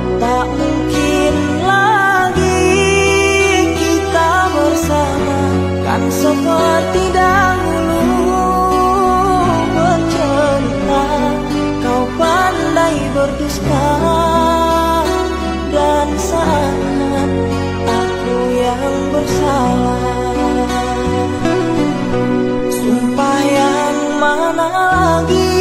Tak mungkin lagi kita bersama, kan seperti dahulu bercerita. Kau pandai berdusta dan saat aku yang bersalah. Sumpah yang mana lagi